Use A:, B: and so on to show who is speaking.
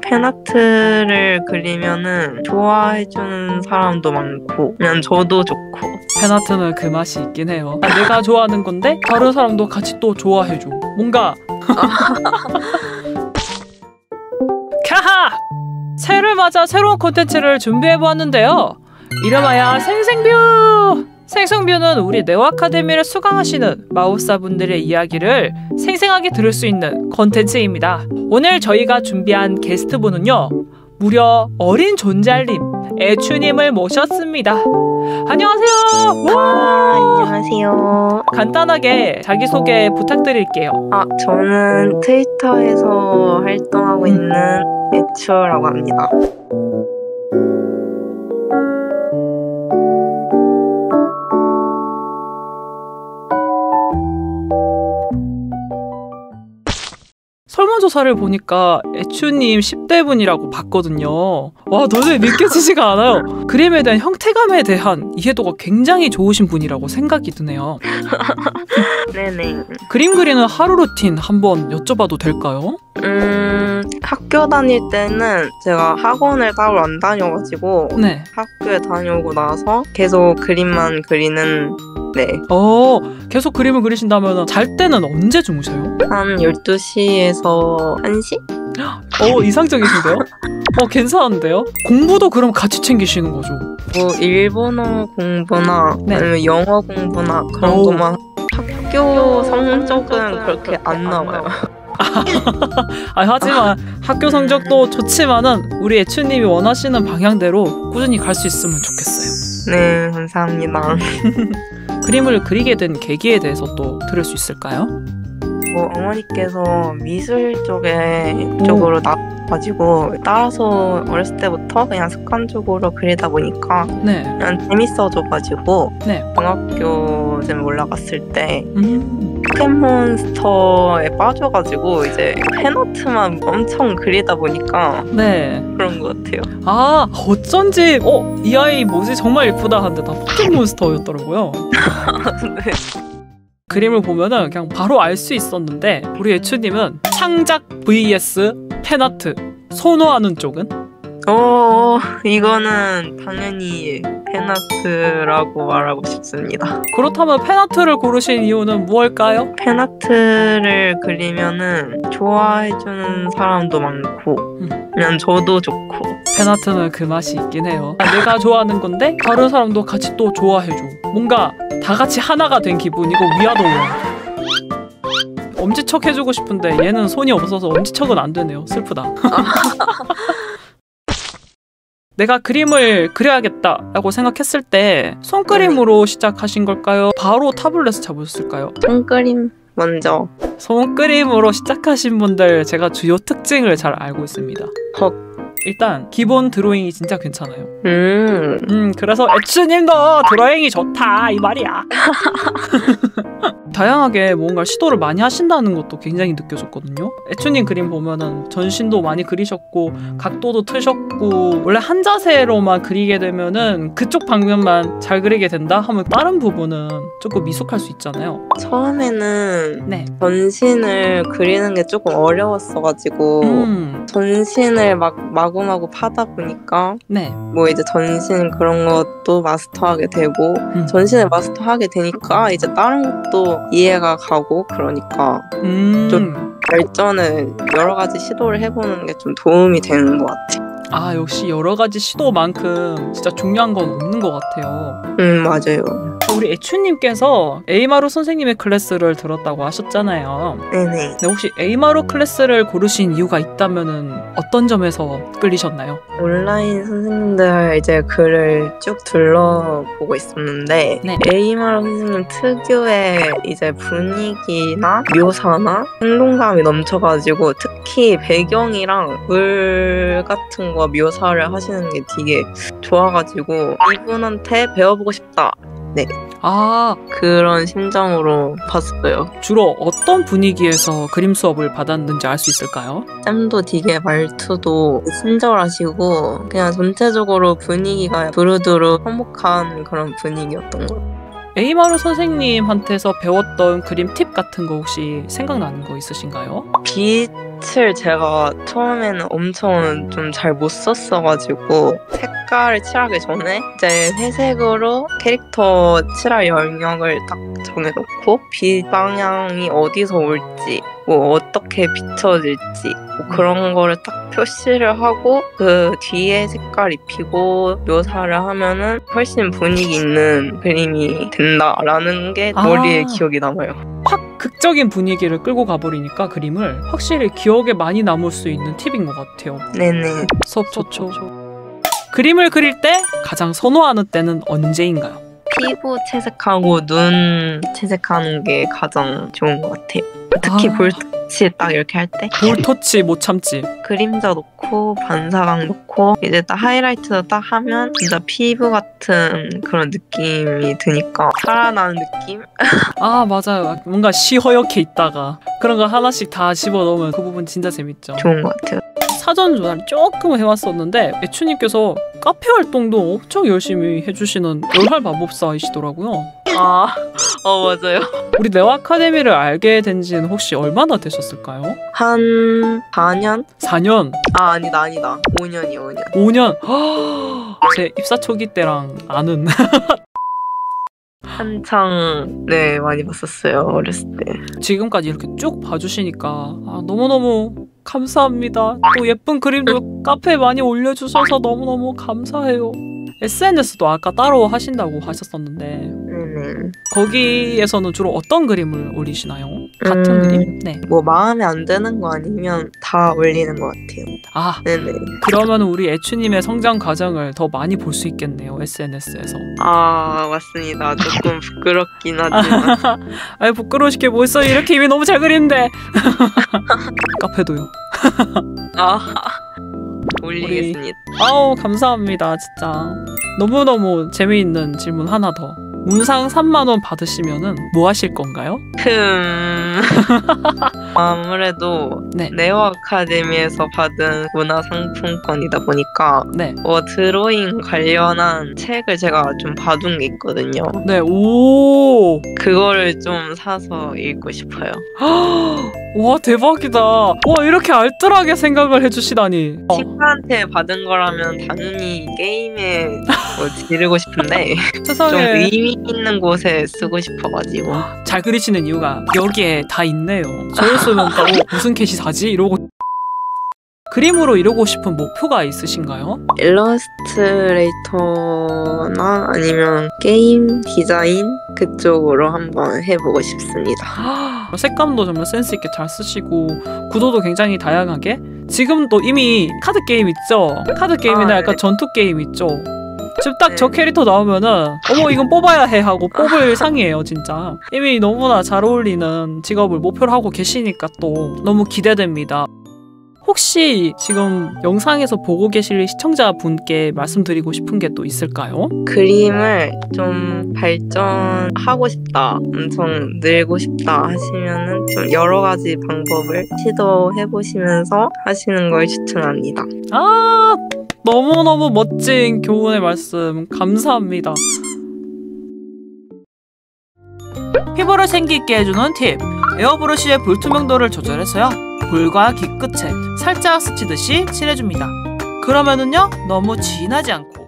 A: 팬아트를 그리면은 좋아해주는 사람도 많고 그냥 저도 좋고.
B: 팬아트는 그 맛이 있긴 해요. 내가 좋아하는 건데 다른 사람도 같이 또 좋아해줘. 뭔가 캬하! 새해를 맞아 새로운 콘텐츠를 준비해보았는데요. 이름하여 생생뷰! 생생뷰는 우리 네오 아카데미를 수강하시는 마법사분들의 이야기를 생생하게 들을 수 있는 콘텐츠입니다. 오늘 저희가 준비한 게스트분은요, 무려 어린 존잘님 애추님을 모셨습니다. 안녕하세요.
A: 안녕하세요.
B: 간단하게 자기소개 부탁드릴게요.
A: 저는 트위터에서 활동하고 있는 애추라고 합니다.
B: 설문조사를 보니까 애추님 10대 분이라고 봤거든요. 와, 도저히 믿겨지지가 않아요. 그림에 대한 형태감에 대한 이해도가 굉장히 좋으신 분이라고 생각이 드네요.
A: 네네.
B: 그림 그리는 하루 루틴 한번 여쭤봐도 될까요?
A: 학교 다닐 때는 제가 학원을 따로 안 다녀가지고
B: 네.
A: 학교에 다녀오고 나서 계속 그림만 그리는. 네.
B: 계속 그림을 그리신다면 잘 때는 언제 주무셔요?
A: 한 12시에서 1시?
B: 이상적이신데요? 괜찮은데요? 공부도 그럼 같이 챙기시는 거죠?
A: 뭐 일본어 공부나
B: 네.
A: 아니면 영어 공부나 그런 것만. 학교 성적은 그렇게 안 나와요.
B: 하지만 학교 성적도 좋지만은 우리 애추님이 원하시는 방향대로 꾸준히 갈 수 있으면 좋겠어요.
A: 네, 감사합니다.
B: 그림을 그리게 된 계기에 대해서 또 들을 수 있을까요?
A: 어머니께서 미술 쪽으로 나가지고 따라서 어렸을 때부터 그냥 습관적으로 그리다 보니까
B: 네.
A: 그냥 재밌어져가지고
B: 네.
A: 중학교쯤 올라갔을 때 포켓몬스터에 빠져가지고 이제 팬아트만 엄청 그리다 보니까
B: 네.
A: 그런 것 같아요.
B: 어쩐지 이 아이 뭐지 정말 예쁘다 하는데 다 포켓몬스터였더라고요.
A: 네.
B: 그림을 보면은 그냥 바로 알 수 있었는데 우리 애추님은 창작 vs 팬아트 선호하는 쪽은?
A: 이거는 당연히 팬아트라고 말하고 싶습니다.
B: 그렇다면 팬아트를 고르신 이유는 무엇일까요?
A: 팬아트를 그리면은 좋아해주는 사람도 많고 그냥 저도 좋고.
B: 팬아트는 그 맛이 있긴 해요. 내가 좋아하는 건데 다른 사람도 같이 또 좋아해줘. 뭔가 다 같이 하나가 된 기분이고 위아더워요. 엄지척 해주고 싶은데 얘는 손이 없어서 엄지척은 안 되네요. 슬프다. 내가 그림을 그려야겠다라고 생각했을 때 손그림으로 시작하신 걸까요? 바로 타블렛을 잡으셨을까요?
A: 손그림 먼저.
B: 손그림으로 시작하신 분들 제가 주요 특징을 잘 알고 있습니다. 일단 기본 드로잉이 진짜 괜찮아요. 그래서 애추님도 드로잉이 좋다 이 말이야. 다양하게 뭔가 시도를 많이 하신다는 것도 굉장히 느껴졌거든요. 애추님 그림 보면은 전신도 많이 그리셨고 각도도 트셨고, 원래 한 자세로만 그리게 되면은 그쪽 방면만 잘 그리게 된다 하면 다른 부분은 조금 미숙할 수 있잖아요.
A: 처음에는
B: 네.
A: 전신을 그리는 게 조금 어려웠어가지고 전신을 마구마구 파다 보니까
B: 네.
A: 뭐 이제 전신 그런 것도 마스터하게 되고 전신을 마스터하게 되니까 이제 다른 것도 이해가 가고 그러니까 좀 발전을 여러 가지 시도를 해보는 게 좀 도움이 되는 것 같아요.
B: 역시 여러 가지 시도만큼 진짜 중요한 건 없는 것 같아요.
A: 맞아요.
B: 우리 애추님께서 에이마루 선생님의 클래스를 들었다고 하셨잖아요.
A: 네네.
B: 근데 혹시 에이마루 클래스를 고르신 이유가 있다면은 어떤 점에서 끌리셨나요?
A: 온라인 선생님들 이제 글을 쭉 둘러보고 있었는데
B: 네.
A: 에이마루 선생님 특유의 이제 분위기나 묘사나 생동감이 넘쳐가지고 특히 배경이랑 물 같은 거 묘사를 하시는 게 되게 좋아가지고 이분한테 배워보고 싶다. 네. 그런 심정으로 봤어요.
B: 주로 어떤 분위기에서 그림 수업을 받았는지 알 수 있을까요?
A: 쌤도 되게 말투도 친절하시고 그냥 전체적으로 분위기가 두루두루 화목한 그런 분위기였던 것 같아요.
B: 에이마루 선생님한테서 배웠던 그림 팁 같은 거 혹시 생각나는 거 있으신가요?
A: 빛 붓을 제가 처음에는 엄청 좀 잘 못 썼어가지고 색깔을 칠하기 전에 이제 회색으로 캐릭터 칠할 영역을 딱 정해놓고 빛 방향이 어디서 올지 뭐 어떻게 비춰질지 뭐 그런 거를 딱 표시를 하고 그 뒤에 색깔 입히고 묘사를 하면은 훨씬 분위기 있는 그림이 된다라는 게 머리에 기억이 남아요.
B: 확 극적인 분위기를 끌고 가버리니까 그림을 확실히 기억에 많이 남을 수 있는 팁인 것 같아요.
A: 네네.
B: 수업 좋죠. 그림을 그릴 때 가장 선호하는 때는 언제인가요?
A: 피부 채색하고 눈 채색하는 게 가장 좋은 것 같아요. 특히 볼터치 딱 이렇게 할 때.
B: 볼터치 못 참지.
A: 그림자 놓고 반사각 놓고 이제 딱 하이라이트 딱 하면 진짜 피부 같은 그런 느낌이 드니까 살아나는 느낌?
B: 아 맞아요. 뭔가 시허옇게 있다가 그런 거 하나씩 다 집어넣으면 그 부분 진짜 재밌죠.
A: 좋은 것 같아요.
B: 사전 조사를 조금 해왔었는데 애추님께서 카페 활동도 엄청 열심히 해주시는 열활 마법사이시더라고요.
A: 맞아요.
B: 우리 네오 아카데미를 알게 된 지는 혹시 얼마나 되셨을까요?
A: 한 4년?
B: 4년?
A: 아니다. 5년이요.
B: 5년? 제 입사 초기 때랑 아는
A: 한창 많이 봤었어요. 어렸을 때.
B: 지금까지 이렇게 쭉 봐주시니까 너무너무 감사합니다. 또 예쁜 그림도 카페에 많이 올려주셔서 너무너무 감사해요. SNS도 아까 따로 하신다고 하셨었는데 거기에서는 주로 어떤 그림을 올리시나요? 같은 그림? 네.
A: 뭐 마음에 안 드는 거 아니면 다 올리는 것 같아요. 네네.
B: 그러면 우리 애추님의 성장 과정을 더 많이 볼 수 있겠네요. SNS에서.
A: 맞습니다. 조금 부끄럽긴 하지만.
B: 아니 부끄러우시게 뭐 있어요. 이렇게 이미 너무 잘 그리는데. 카페도요.
A: 올리겠습니다.
B: 감사합니다. 진짜. 너무너무 재미있는 질문 하나 더. 문상 3만 원 받으시면은 뭐 하실 건가요?
A: 아무래도 네오 아카데미에서 받은 문화상품권이다 보니까 드로잉 관련한 책을 제가 좀 봐둔 게 있거든요.
B: 네, 오.
A: 그거를 좀 사서 읽고 싶어요.
B: 와 대박이다. 와 이렇게 알뜰하게 생각을 해주시다니.
A: 친구한테 받은 거라면 당연히 게임에 지르고 싶은데
B: 세상에.
A: 좀 의미 있는 곳에 쓰고 싶어가지고.
B: 잘 그리시는 이유가 여기에 다 있네요. 저였으면 무슨 캐시 사지? 이러고. 그림으로 이루고 싶은 목표가 있으신가요?
A: 일러스트레이터나 아니면 게임 디자인 그쪽으로 한번 해보고 싶습니다.
B: 색감도 정말 센스 있게 잘 쓰시고 구도도 굉장히 다양하게. 지금도 이미 카드 게임 있죠? 카드 게임이나 약간 전투 게임 있죠? 지금 딱 저 캐릭터 나오면은 이건 뽑아야 해 하고 뽑을 상이에요 진짜. 이미 너무나 잘 어울리는 직업을 목표로 하고 계시니까 또 너무 기대됩니다. 혹시 지금 영상에서 보고 계실 시청자분께 말씀드리고 싶은 게 또 있을까요?
A: 그림을 좀 발전하고 싶다, 엄청 늘고 싶다 하시면은 좀 여러 가지 방법을 시도해보시면서 하시는 걸 추천합니다.
B: 너무너무 멋진 교훈의 말씀 감사합니다. 피부를 생기 있게 해주는 팁. 에어브러쉬의 불투명도를 조절해서요. 볼과 귀 끝에 살짝 스치듯이 칠해줍니다. 그러면은요 너무 진하지 않고